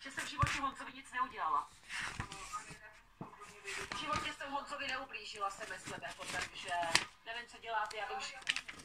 že jsem v životě Honzovi nic neudělala. V životě jsem Honzovi neublížila, se myslím, jako, takže nevím, co děláte, já vím, že...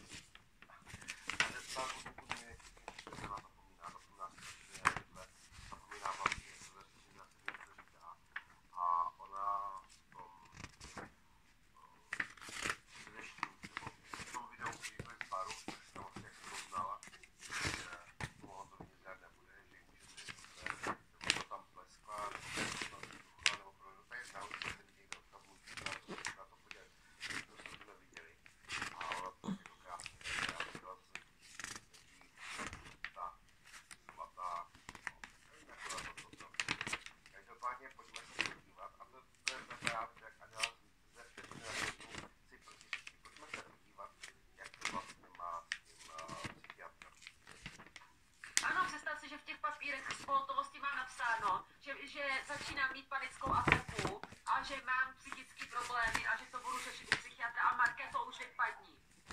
Že začínám mít panickou ataku a že mám psychické problémy a že to budu řešit u psychiatra a Markéto už vypadní.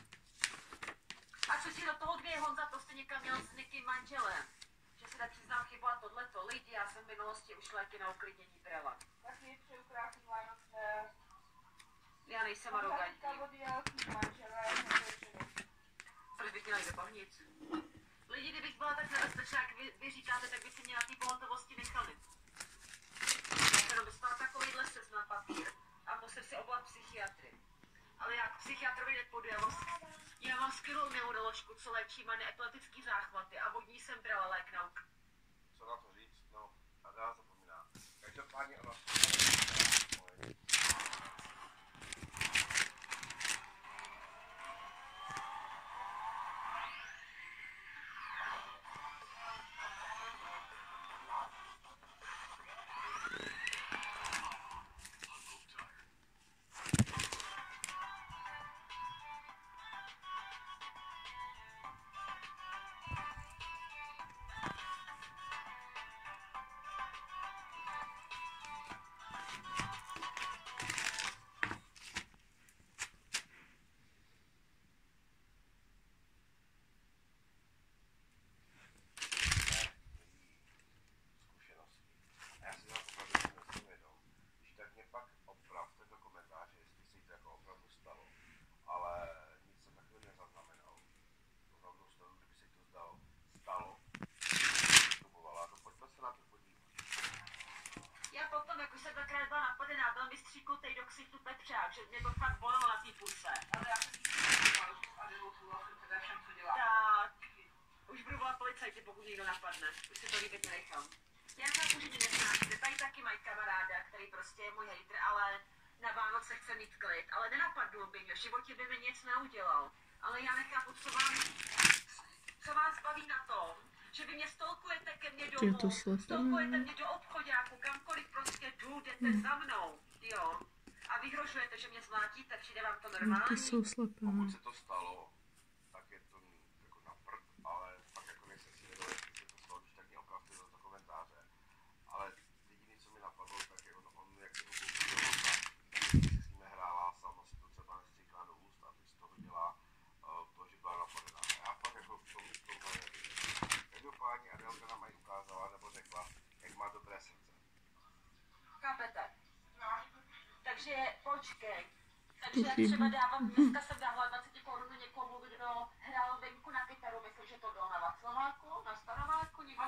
A co si do toho dvě, Honza, to jste někam měl s někým manželem. Že si nepřiznám chybu a tohleto. Lidi, já jsem v minulosti už léky na uklidnění brala. Tak mi přeju krásný Vánoce. Já nejsem arrogantní. Proč bych měla jít do paměť? Lidi, kdybych byla tak nebezpečná, jak vy říkáte, tak by si mě na té pohotovosti nechali. Já dostala takovýhle seznam papír a musím si oblat psychiatry. Ale já k psychiatrovi nepůjdu, já mám skvělou neuroložku, co léčí many epileptický záchvaty a od ní jsem brala lék na uk. Co na to říct? No, a dá zapomíná. Každopádně ona... Že mě to fakt bolelo na té puse. Ale já jsem tak, už budu volat policajty, pokud někdo napadne. Už si to líbit nenechám. Já chápu, že mě nesnášíte. Tady taky mají kamaráda, který prostě je můj hejtr, ale na Vánoce chce mít klid. Ale nenapadlo by mě, v životě by mi nic neudělal. Ale já nechápu, co vás baví na tom, že vy mě stolkujete ke mně domů, stolkujete mě do obchoďáku, kamkoliv prostě jdu, jdete za mnou, jo. A vyhrožujete, že mě zmlátíte, přijde vám to normální? Pokud se to stalo, tak je to jako na prd, ale pak jako nejsem si věděl, že se to stalo, když tak mě opravdu do toho komentáře. Ale jediné, co mi napadlo, tak je on jak se ho koupil do vota, tak si s ním hrála, sama si to třeba nestříkla do úst a teď z toho dělá to, že byla napadená. Já pak jako v tom nevím. Každopádně Adélka nám aj ukázala, nebo řekla, jak má dobré srdce. Chápete? Takže počkej. Takže třeba dávám, dneska jsem dávala 20 korun někomu, kdo hrál venku na kytaru, myslím, že to bylo na Václaváku, na Starováku, někdo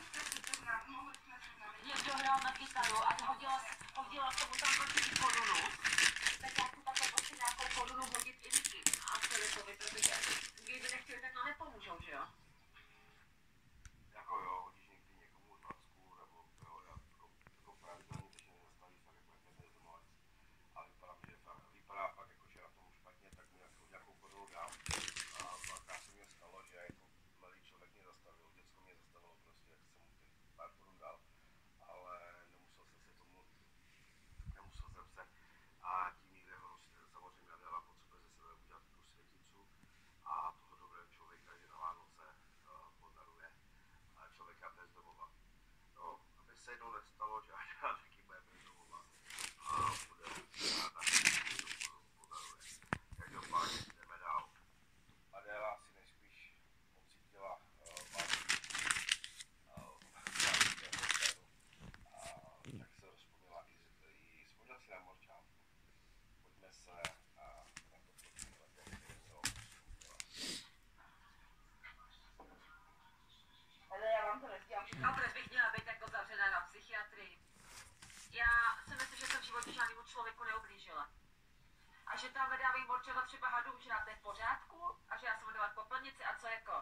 hrál na kytaru a hodila tomu tam 20 korunu, tak já chci takhle prostě nějakou korunu hodit i nikým a Filipovi, protože kdyby nechtěli, tak nám nepomůžou, že jo? Jako jo, hodíš někdy někomu 20, nebo jo, já jako pravidelně, když mě nezastaví, tak jako jak bezdomovec. A vypadá fakt jako, že na tom špatně, tak mi nějakou korunu dám. A párkrát se mi stalo, že jako mladý člověk mě zastavil, děcko mě zastavilo prostě, jak jsem mu těch pár korun dal. Ale nemusel jsem se. A tím někde ho samozřejmě Adéla potřebuje ze sebe udělat tu světicu a toho dobrého člověka, že na Vánoce všechno. A proč bych měla být jako zavřená na psychiatrii? Já si myslím, že jsem v životě žádnému člověku neublížila. A že tam nedávím morčovat třeba hadům, že to je v pořádku a že já jsem dávat popelnici a co jako?